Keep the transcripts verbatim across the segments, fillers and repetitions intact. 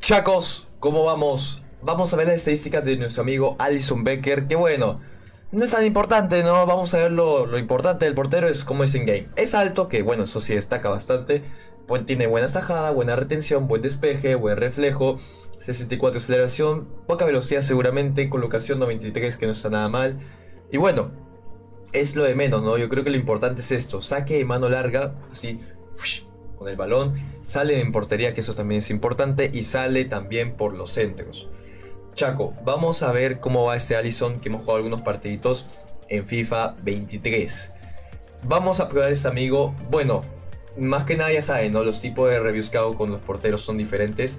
Chacos, ¿cómo vamos? Vamos a ver las estadísticas de nuestro amigo Alisson Becker. Que bueno, no es tan importante, ¿no? Vamos a ver lo, lo importante del portero es cómo es en game. Es alto, que bueno, eso sí destaca bastante. Pues tiene buena tajada, buena retención, buen despeje, buen reflejo, sesenta y cuatro de aceleración, poca velocidad seguramente, colocación noventa y tres, que no está nada mal. Y bueno, es lo de menos, ¿no? Yo creo que lo importante es esto: saque de mano larga, así, con el balón, sale en portería, que eso también es importante, y sale también por los centros. Chaco, vamos a ver cómo va este Alisson, que hemos jugado algunos partiditos en FIFA veintitrés. Vamos a probar este amigo. Bueno, más que nada ya saben, ¿no? Los tipos de reviews que hago con los porteros son diferentes.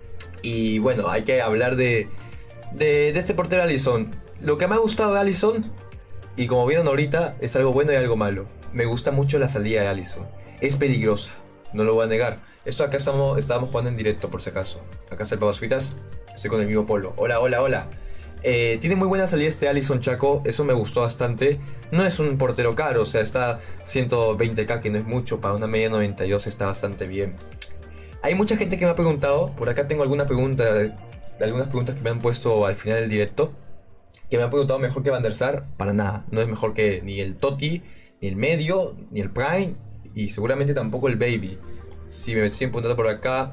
Y bueno, hay que hablar de, de, de este portero Alisson. Lo que me ha gustado de Alisson, y como vieron ahorita, es algo bueno y algo malo. Me gusta mucho la salida de Alisson. Es peligrosa, no lo voy a negar. Esto acá estamos, estábamos jugando en directo, por si acaso. Acá está el Papas Fritas. Estoy con el amigo Polo. Hola, hola, hola. Eh, tiene muy buena salida este Alisson, Chaco. Eso me gustó bastante. No es un portero caro, o sea, está ciento veinte k, que no es mucho. Para una media noventa y dos está bastante bien. Hay mucha gente que me ha preguntado. Por acá tengo alguna pregunta, algunas preguntas que me han puesto al final del directo. Que me han preguntado: ¿mejor que Van der Sar? Para nada. No es mejor que ni el Totti, ni el Medio, ni el Prime. Y seguramente tampoco el Baby. Si me siguen preguntando por acá.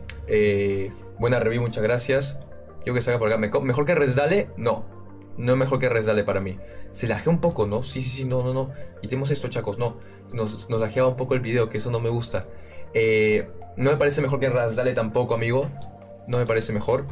Eh, buena review, muchas gracias. Quiero que salga por acá. ¿Mejor que Resdale? No. No es mejor que Resdale para mí. Se lagea un poco, ¿no? Sí, sí, sí, no, no, no. Quitemos esto, chacos, no. Nos, nos lageaba un poco el video, que eso no me gusta. Eh, no me parece mejor que Resdale tampoco, amigo. No me parece mejor.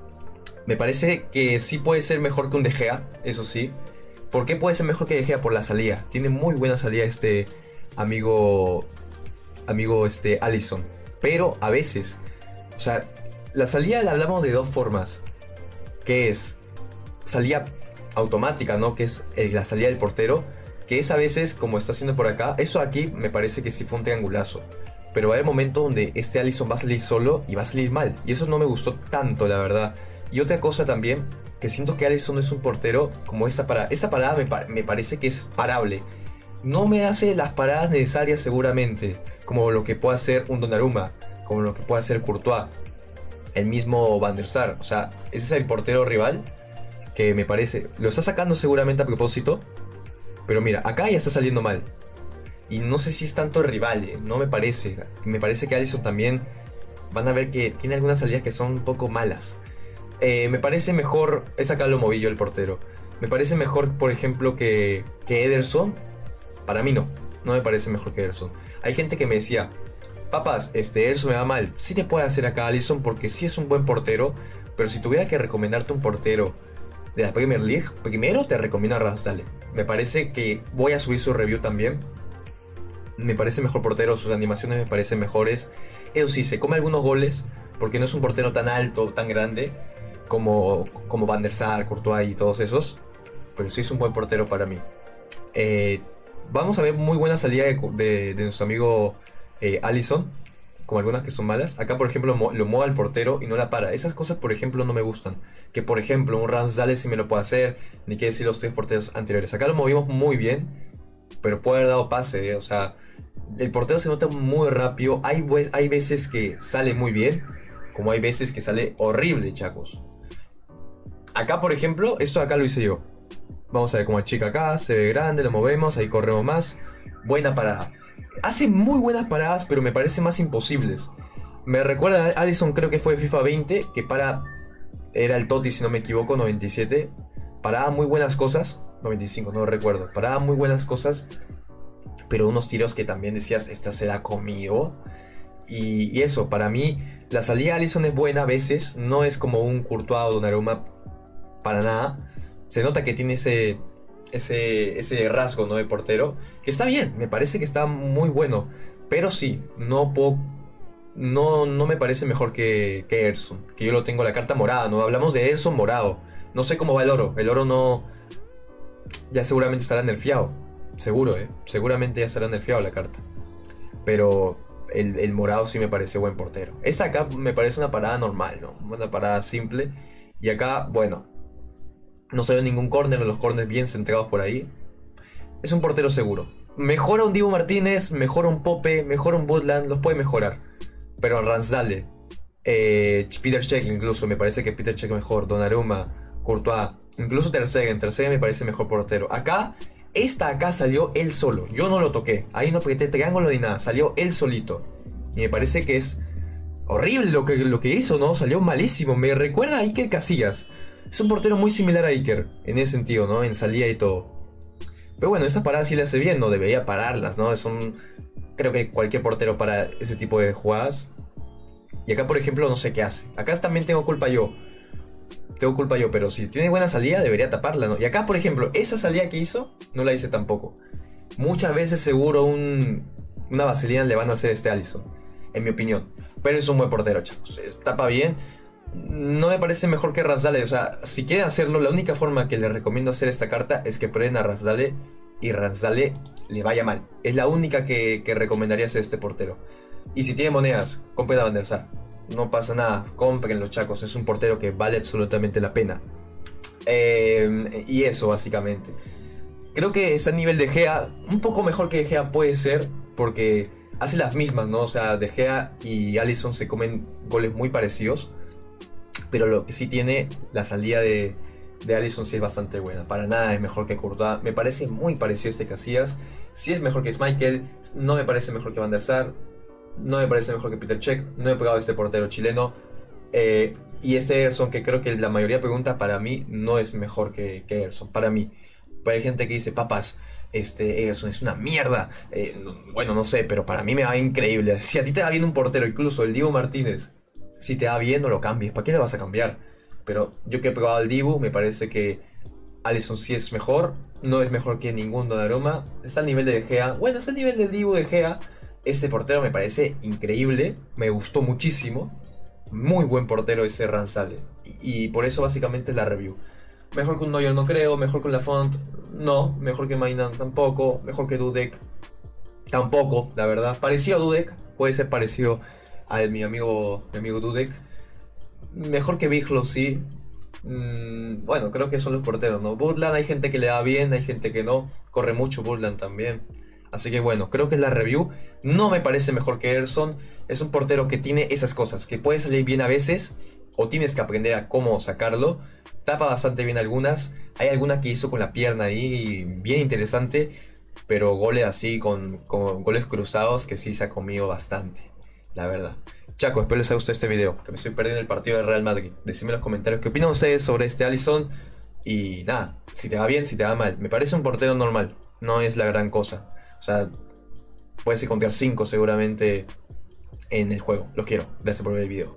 Me parece que sí puede ser mejor que un De Gea, eso sí. ¿Por qué puede ser mejor que De Gea? Por la salida. Tiene muy buena salida este amigo, amigo este Alisson. Pero a veces, o sea, la salida la hablamos de dos formas. Que es salida automática, ¿no? Que es eh, la salida del portero. Que es a veces, como está haciendo por acá. Eso aquí me parece que sí fue un triangulazo. Pero va a haber momentos donde este Alisson va a salir solo y va a salir mal. Y eso no me gustó tanto, la verdad. Y otra cosa también, que siento que Alisson es un portero como esta parada. Esta parada me, pa me parece que es parable. No me hace las paradas necesarias seguramente, como lo que puede hacer un Donnarumma, como lo que puede hacer Courtois, el mismo Van der Sar. O sea, ese es el portero rival que me parece, lo está sacando seguramente a propósito, pero mira, acá ya está saliendo mal. Y no sé si es tanto rival, eh, no me parece. Me parece que Alisson también, van a ver que tiene algunas salidas que son un poco malas. Eh, me parece mejor, es acá lo moví yo el portero. Me parece mejor, por ejemplo, que, que Ederson. Para mí no, no me parece mejor que Ederson. Hay gente que me decía: Papas, este Ederson me va mal. Sí te puede hacer acá Alisson porque sí es un buen portero. Pero si tuviera que recomendarte un portero de la Premier League, primero te recomiendo a Ramsdale. Me parece que voy a subir su review también. Me parece mejor portero, sus animaciones me parecen mejores. Eso sí, se come algunos goles porque no es un portero tan alto, tan grande como, como Van der Sar, Courtois y todos esos. Pero sí es un buen portero para mí. Eh, vamos a ver muy buena salida de, de, de nuestro amigo eh, Alisson, como algunas que son malas. Acá, por ejemplo, mo lo mueve al portero y no la para. Esas cosas, por ejemplo, no me gustan. Que, por ejemplo, un Ramsdale sí me lo puede hacer, ni que decir los tres porteros anteriores. Acá lo movimos muy bien, pero puede haber dado pase, ¿eh? O sea, el portero se nota muy rápido. Hay, hay veces que sale muy bien, como hay veces que sale horrible, chacos. Acá, por ejemplo, esto de acá lo hice yo. Vamos a ver cómo achica acá, se ve grande, lo movemos, ahí corremos más. Buena parada. Hace muy buenas paradas, pero me parece más imposibles. Me recuerda a Alisson, creo que fue FIFA veinte, que para... Era el Totti, si no me equivoco, noventa y siete. Paraba muy buenas cosas. noventa y cinco, no lo recuerdo. Paraba muy buenas cosas, pero unos tiros que también decías: esta se la comió. Y, y eso, para mí, la salida de Alisson es buena a veces. No es como un Courtois o Donnarumma, para nada. Se nota que tiene ese, ese, ese rasgo, ¿no?, de portero, que está bien, me parece que está muy bueno. Pero sí, no puedo, no, no me parece mejor que, que Ederson, que yo lo tengo la carta morada, ¿no? Hablamos de Ederson morado. No sé cómo va el oro. El oro no... Ya seguramente estará nerfeado. Seguro, ¿eh? Seguramente ya estará nerfeado la carta. Pero el, el morado sí me pareció buen portero. Esta acá me parece una parada normal, ¿no? Una parada simple. Y acá, bueno, no salió ningún córner, los córneres bien centrados por ahí. Es un portero seguro. Mejora un Dibu Martínez, mejora un Pope, mejora un Butland, los puede mejorar. Pero Ramsdale Eh, Peter Cech incluso, me parece que Peter Cech mejor. Donnarumma, Courtois, incluso Ter Stegen. Ter Stegen me parece mejor portero. Acá, esta acá salió él solo. Yo no lo toqué. Ahí no apreté triángulo ni nada. Salió él solito. Y me parece que es horrible lo que, lo que hizo, ¿no? Salió malísimo. Me recuerda a Iker Casillas. Es un portero muy similar a Iker. En ese sentido, ¿no? En salida y todo. Pero bueno, esta parada sí le hace bien. No debería pararlas, ¿no? Es un... Creo que cualquier portero para ese tipo de jugadas. Y acá, por ejemplo, no sé qué hace. Acá también tengo culpa yo. Tengo culpa yo, pero si tiene buena salida, debería taparla, ¿no? Y acá, por ejemplo, esa salida que hizo, no la hice tampoco. Muchas veces seguro un, una vaselina le van a hacer a este Alisson, en mi opinión. Pero es un buen portero, chavos. Tapa bien. No me parece mejor que Ramsdale. O sea, si quieren hacerlo, la única forma que les recomiendo hacer esta carta es que prueben a Ramsdale y Ramsdale le vaya mal. Es la única que, que recomendaría hacer este portero. Y si tiene monedas, compren a Van der Sar. No pasa nada, compren los chacos. Es un portero que vale absolutamente la pena. Eh, y eso, básicamente. Creo que está a nivel de Gea. Un poco mejor que De Gea puede ser, porque hace las mismas, ¿no? O sea, De Gea y Alisson se comen goles muy parecidos. Pero lo que sí tiene, la salida de, de Alisson sí es bastante buena. Para nada es mejor que Courtois. Me parece muy parecido a este Casillas. Sí es mejor que Schmeichel. No me parece mejor que Van der Sar. No me parece mejor que Peter Cech. No he pegado a este portero chileno. Eh, y este Ederson, que creo que la mayoría pregunta, para mí no es mejor que, que Ederson. Para mí. Pero hay gente que dice, papas, este Ederson es una mierda. Eh, no, bueno, no sé, pero para mí me va increíble. Si a ti te va bien un portero, incluso el Dibu Martínez, si te va bien, no lo cambies. ¿Para qué le vas a cambiar? Pero yo que he probado al Dibu, me parece que Alisson sí es mejor. No es mejor que ningún Donnarumma. Está al nivel de De Gea. Bueno, está al nivel de Dibu, De Gea. Ese portero me parece increíble. Me gustó muchísimo. Muy buen portero ese Ramsdale. Y, y por eso básicamente es la review. Mejor que un Neuer no creo. Mejor que un Lafont no. Mejor que Maignan tampoco. Mejor que Dudek tampoco, la verdad. Parecido a Dudek. Puede ser parecido a mi amigo, mi amigo Dudek. Mejor que Biglo, sí. Mm, bueno, creo que son los porteros, ¿no? Butland hay gente que le da bien, hay gente que no. Corre mucho Butland también. Así que bueno, creo que es la review. No me parece mejor que Ederson. Es un portero que tiene esas cosas, que puede salir bien a veces, o tienes que aprender a cómo sacarlo. Tapa bastante bien algunas. Hay alguna que hizo con la pierna ahí, bien interesante. Pero goles así, con, con goles cruzados, que sí se ha comido bastante, la verdad. Chaco, espero les haya gustado este video, que me estoy perdiendo el partido del Real Madrid. Decidme en los comentarios qué opinan ustedes sobre este Alisson. Y nada, si te va bien, si te va mal. Me parece un portero normal, no es la gran cosa. O sea, puedes encontrar cinco seguramente en el juego. Los quiero. Gracias por ver el video.